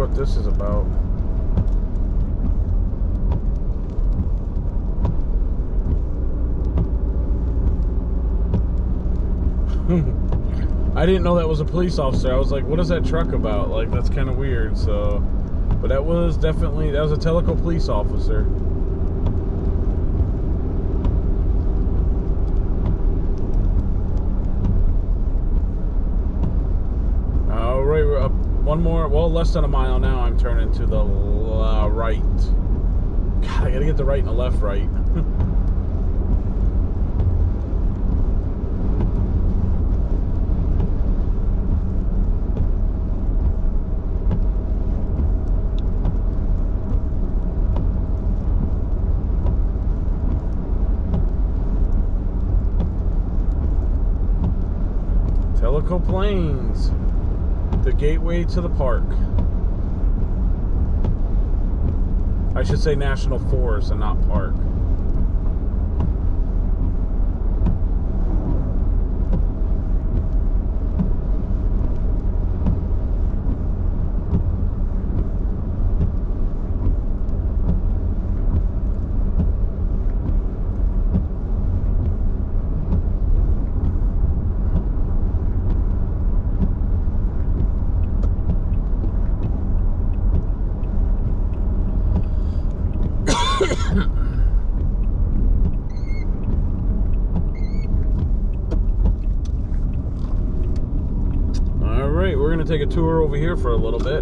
what this is about. I didn't know that was a police officer. I was like, what is that truck about? Like, that's kind of weird. So, but that was definitely, that was a Tellico police officer. All right, we're up one more, well, less than a mile now. I'm turning to the right. God, I gotta get the right and the left right. Tellico Plains, the gateway to the park. I should say National Forest and not park. Alright, we're going to take a tour over here for a little bit.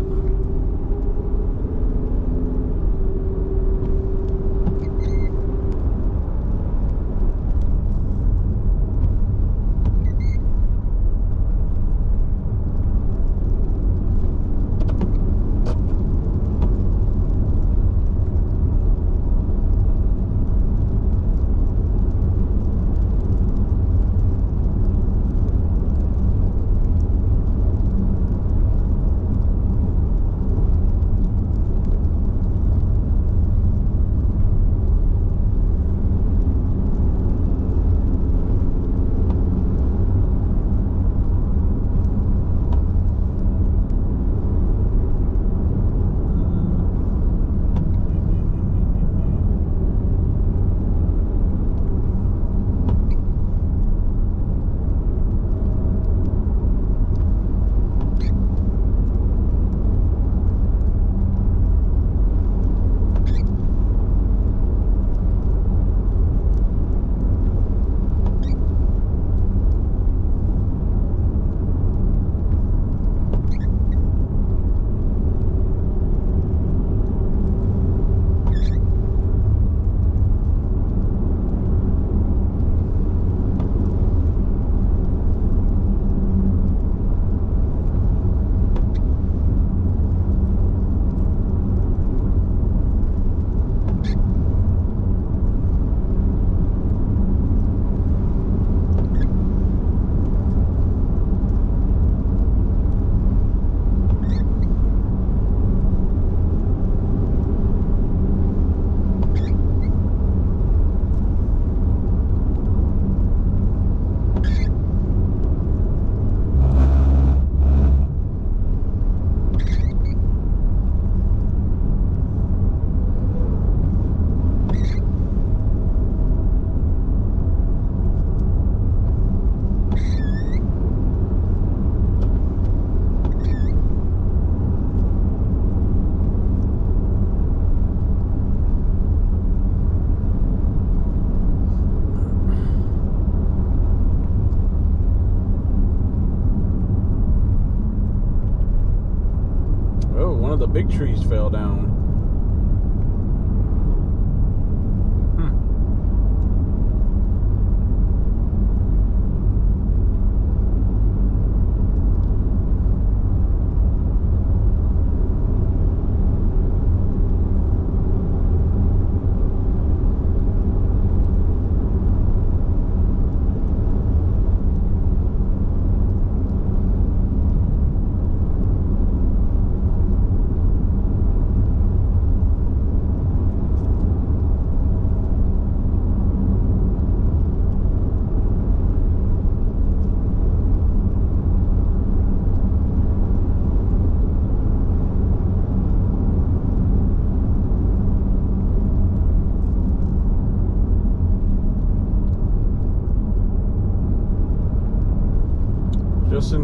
Big trees fell down.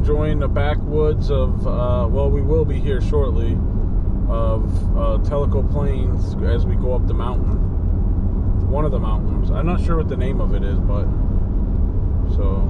enjoying the backwoods of, well, we will be here shortly, of Tellico Plains as we go up the mountain. One of the mountains. I'm not sure what the name of it is, but so.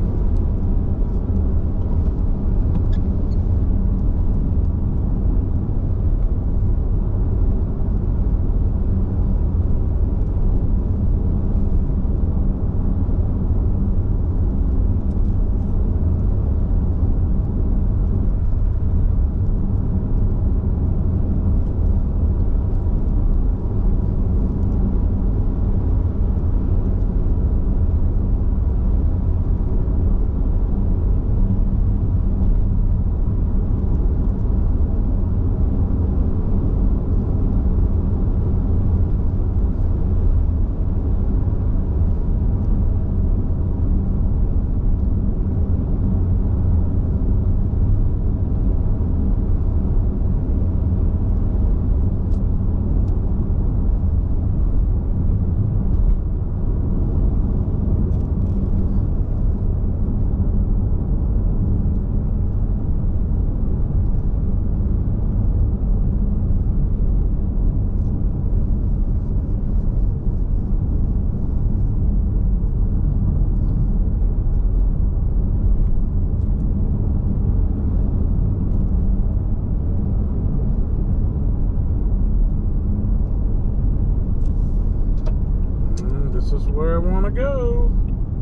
This is where I want to go.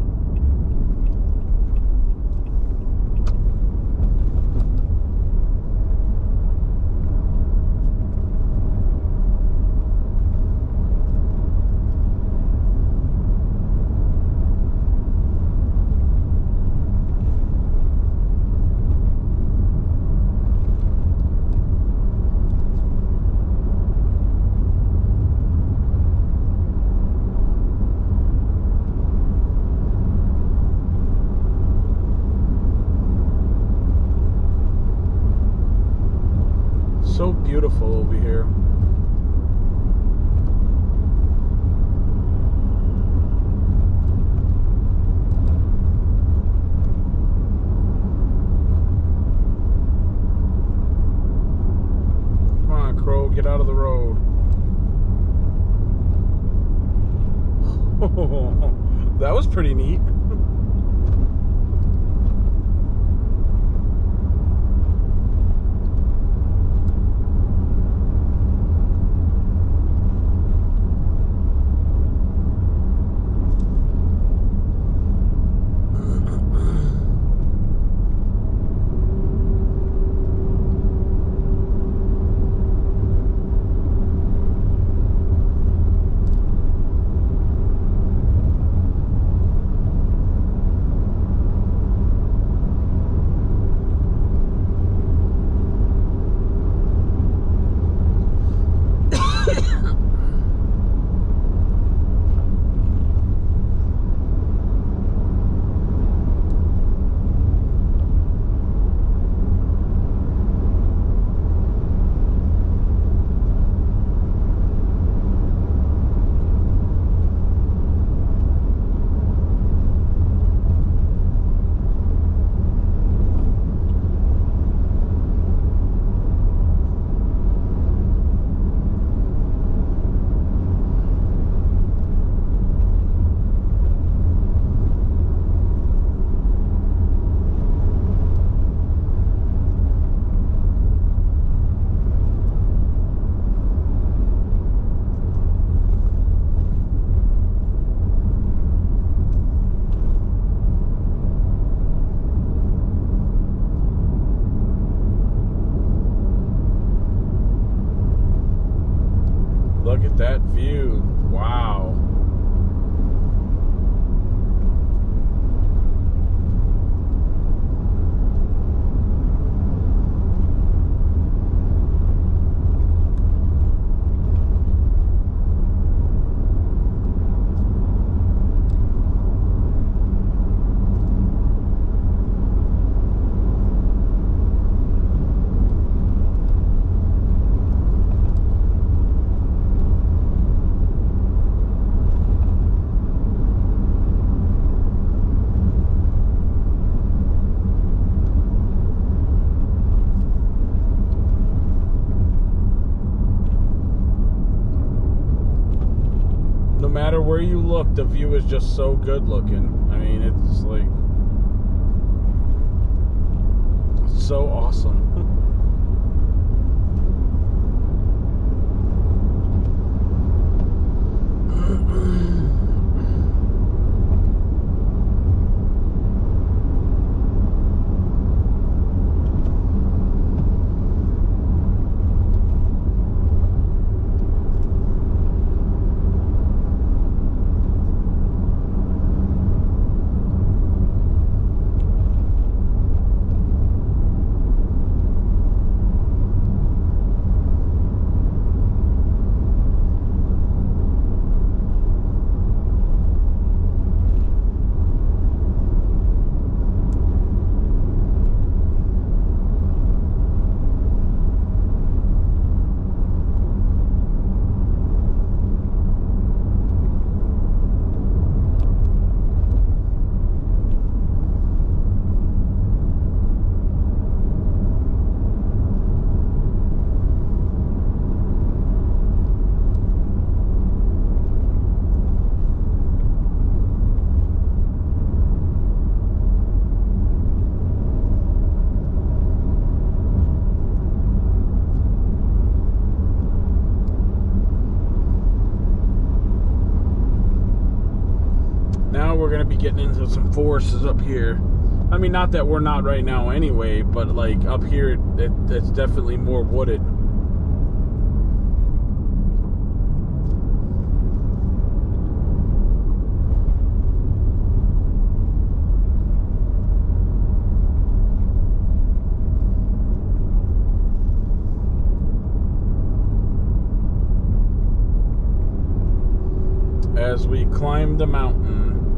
So beautiful over here. Come on, Crow, get out of the road. That was pretty neat. Look at that view. Wow. matter where you look, the view is just so good looking. I mean, it's like so awesome. Now we're going to be getting into some forests up here. I mean, not that we're not right now anyway, but like up here, it's definitely more wooded. As we climb the mountain.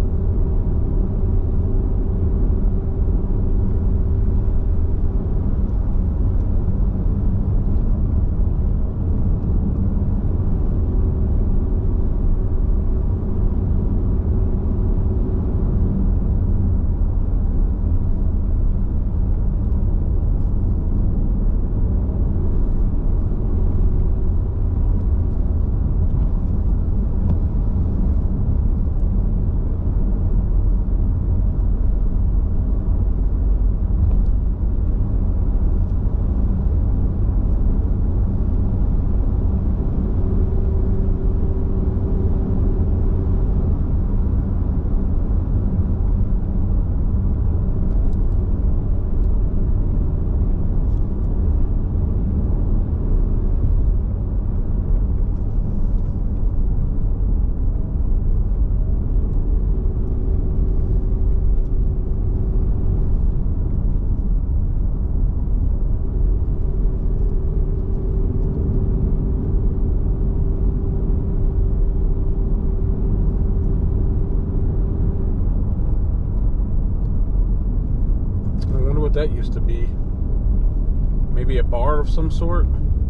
That used to be maybe a bar of some sort.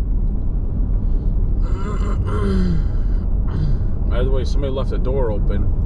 By the way, somebody left the door open.